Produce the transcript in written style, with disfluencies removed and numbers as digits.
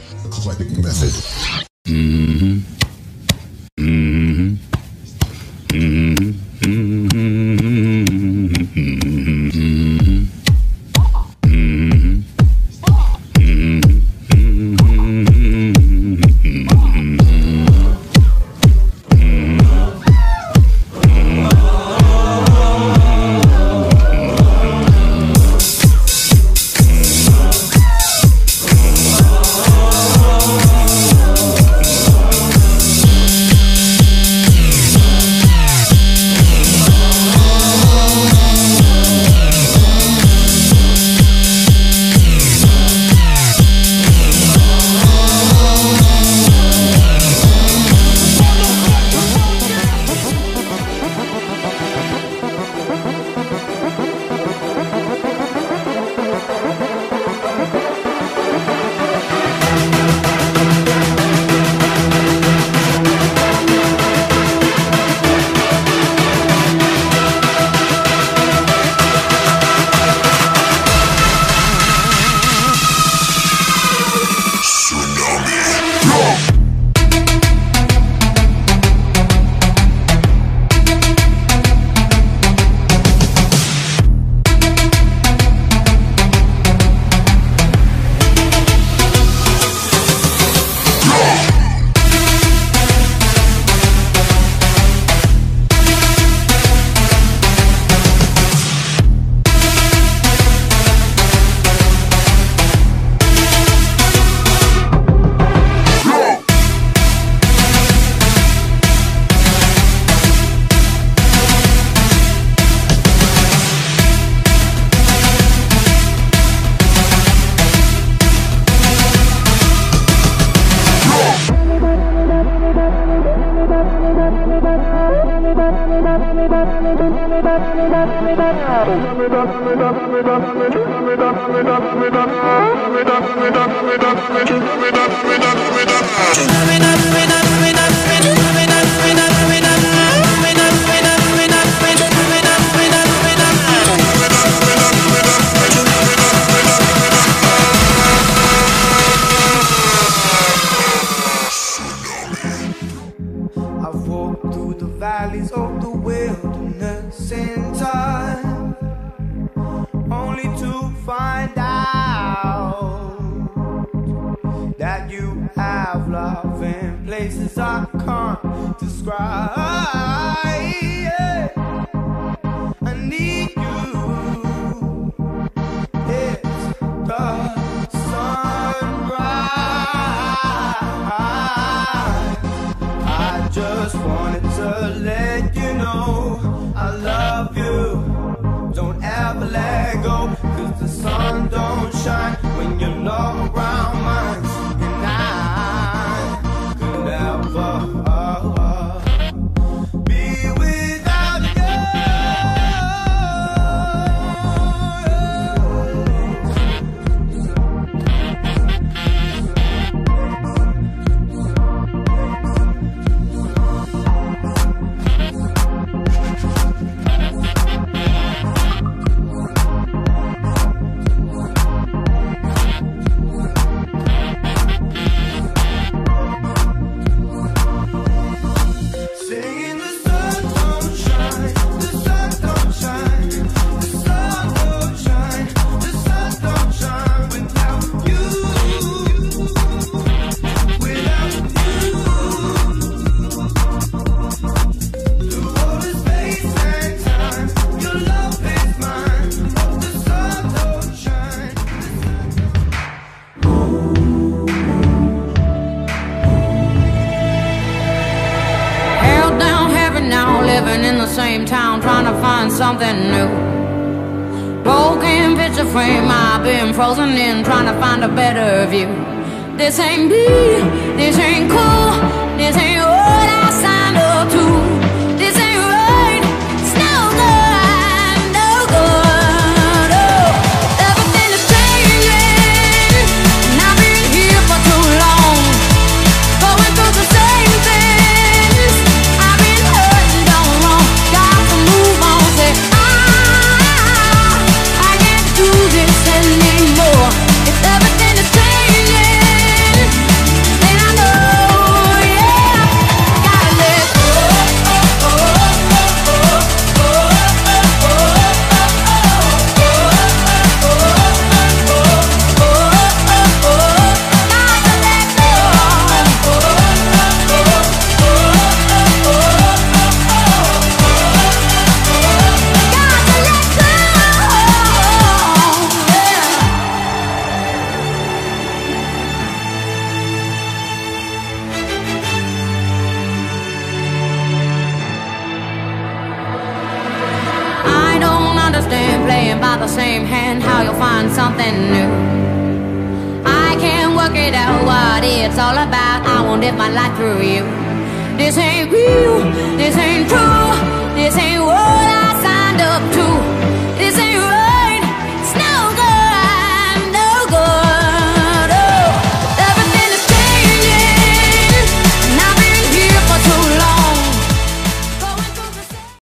eclectic method. I've walked through the valleys of the wilderness in time, only to find out that you have love in places I can't describe. Yeah. I need you. It's the sunrise. I just wanted to let you know I love you. Don't ever let go, 'cause the sun don't shine when you're not around mine. And I could never be without you. Singing the sun don't shine, the sun don't shine, the sun don't shine, the sun don't shine without you, without you. Through all the space and time, your love is mine. The sun don't shine. Held down heaven now, living in the same town, trying to find something new. Broken picture frame, I've been frozen in, trying to find a better view. This ain't me, this ain't cool, this ain't what I signed up to. This ain't right, it's no good, no good. Oh, everything is changing, and I've been here for too long, going through the same things. I've been hurt and done wrong, got to move on. Say I can't do this anymore. If everything is changing, the same hand, how you'll find something new. I can't work it out what it's all about. I won't live my life through you. This ain't real, this ain't true, this ain't what I signed up to.